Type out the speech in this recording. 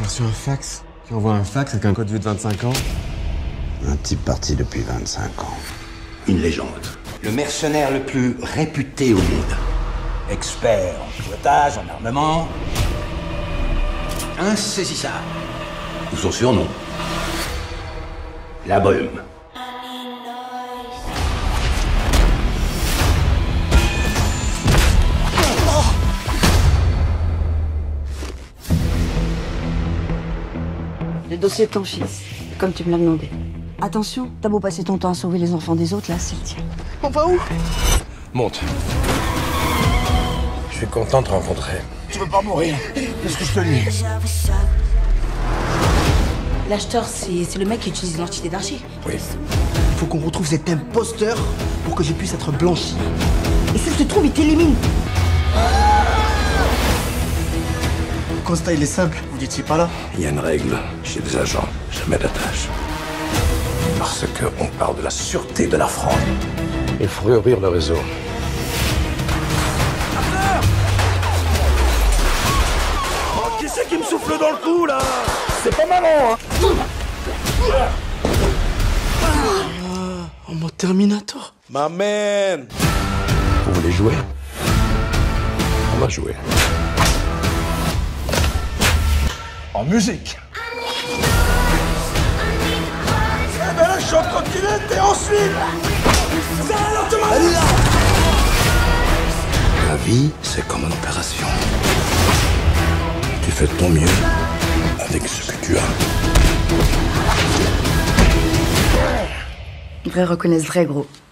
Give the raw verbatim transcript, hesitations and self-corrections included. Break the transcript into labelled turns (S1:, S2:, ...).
S1: reçu un fax. Qui envoie un fax avec un code vue de vingt-cinq ans.
S2: Un type parti depuis vingt-cinq ans.
S3: Une légende. Le mercenaire le plus réputé au monde. Expert en pilotage, en armement. Insaisissable. Ou son surnom. La brume.
S4: Le dossier de ton fils, comme tu me l'as demandé. Attention, t'as beau passer ton temps à sauver les enfants des autres, là, c'est le tien.
S5: On va où?
S6: Monte. Je suis content de te rencontrer.
S5: Tu veux pas mourir? Qu'est-ce que je te dis?
S7: L'acheteur, c'est c'est le mec qui utilise l'identité d'Archie.
S6: Oui.
S5: Faut qu'on retrouve cet imposteur pour que je puisse être blanchi. Et si je te trouve, il t'élimine. Le constat, il est simple. Vous n'étiez pas là.
S6: Il y a une règle chez les agents. Jamais d'attache. Parce qu'on parle de la sûreté de la France. Il faut réouvrir le réseau.
S5: Oh, qui c'est qui me souffle dans le cou, là? C'est pas maman, hein? Ah, en mode Terminator.
S6: Ma man! Vous voulez jouer? On va jouer.
S5: En musique. Eh ben là, je suis en trottinette et ensuite... Allez là!
S6: La vie, c'est comme une opération. Tu fais de ton mieux avec ce que tu as.
S4: Vrai reconnaissent vrai, gros.